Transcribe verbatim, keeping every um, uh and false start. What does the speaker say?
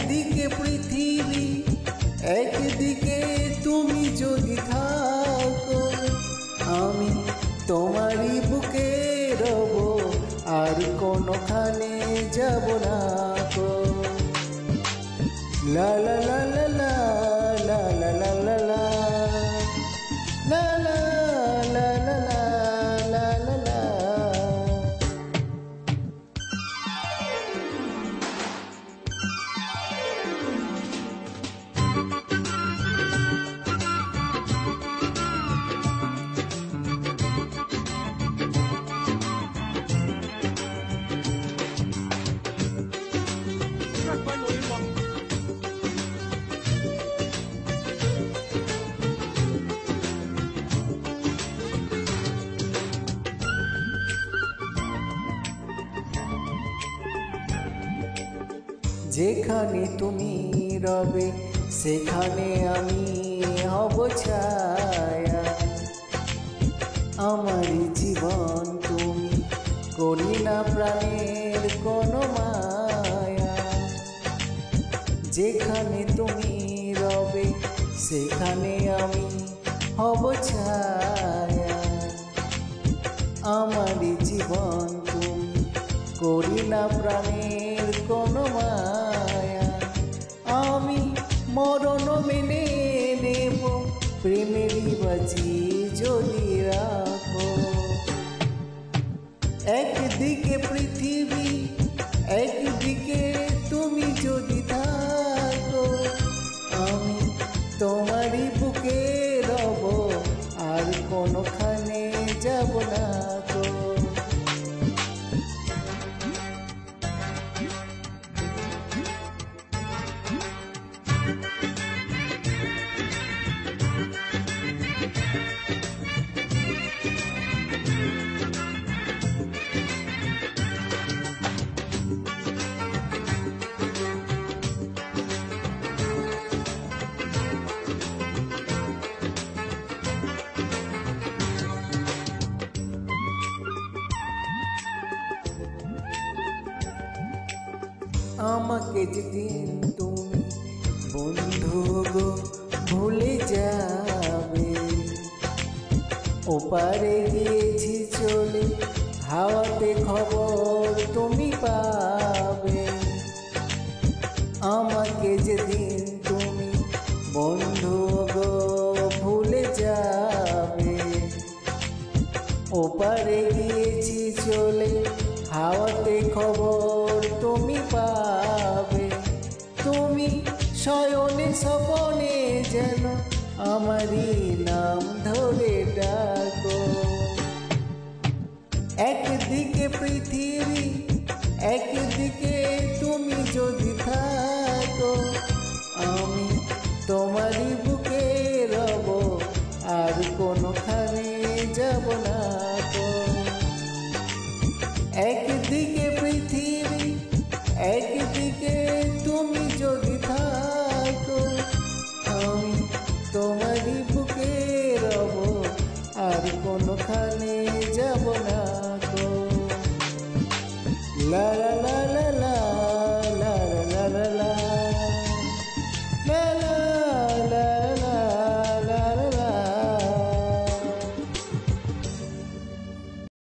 একদিকে পৃথিবী একদিকে তুমি যদি থাকো, আমি তোমারই বুকে রব, আর কোনোখানে যাব না গো। লা লা লা লা লা লা লা লা লা লা লা লা লা লা লা লা লা। যেখানে তুমি রবে সেখানে আমি হব ছায়া, আমারই জীবন তুমি, করি না প্রাণের কোনো মায়া। যেখানে তুমি রবে সেখানে আমি হব ছায়া, আমারই জীবন তুমি, করি না প্রাণের কোনো মায়া। আমি মরণ মেনে নেব প্রেমেরই বাজি যদি রাখো। একদিকে পৃথিবী একদিকে তুমি যদি থাকো, আমি তোমারই বুকে রব, আর কোনোখানে যাব না গো। আমাকে যেদিন তুমি বন্ধু গো ভুলে যাবে, ওপারে গিয়েছি চলে হাওয়াতে খবর তুমি পাবে। আমাকে যেদিন তুমি বন্ধু গো ভুলে যাবে, ওপারে গিয়েছি চলে হাওয়াতে খবর তুমি পাবে। তুমি শয়নে স্বপনে যেন আমারই নাম ধরে ডাকো। একদিকে পৃথিবী একদিকে তুমি যদি থাকো, আমি তোমারই বুকে রব, আর কোনোখানে যাব না গো। এক